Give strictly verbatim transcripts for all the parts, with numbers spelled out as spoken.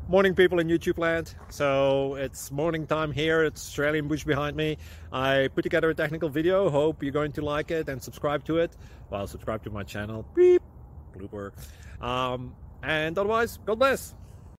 Morning, people in YouTube land. So it's morning time here. It's Australian bush behind me. I put together a technical video. Hope you're going to like it and subscribe to it. Well, subscribe to my channel. Beep. Blooper. Um, and otherwise, God bless.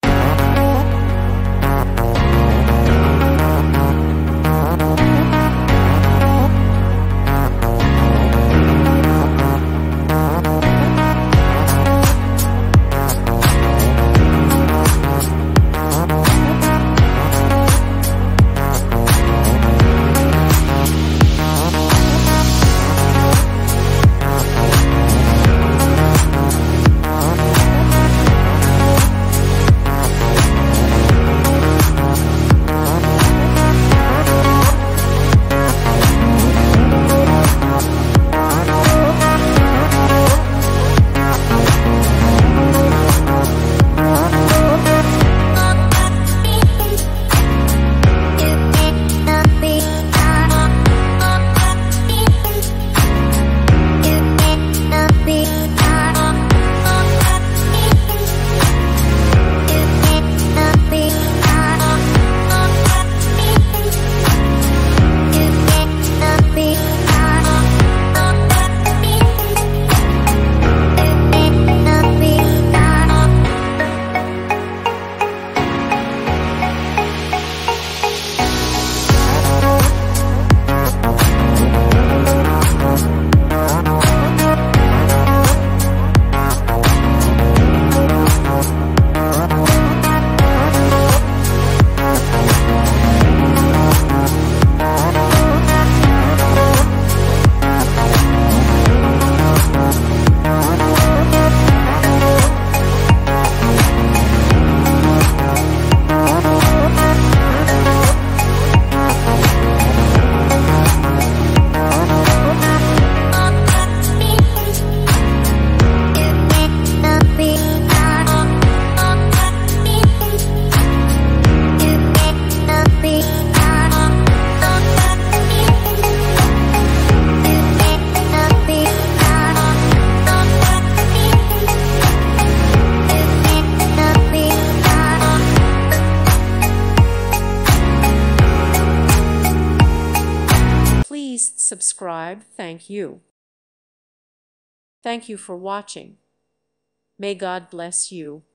Please subscribe. Thank you. Thank you for watching. May God bless you.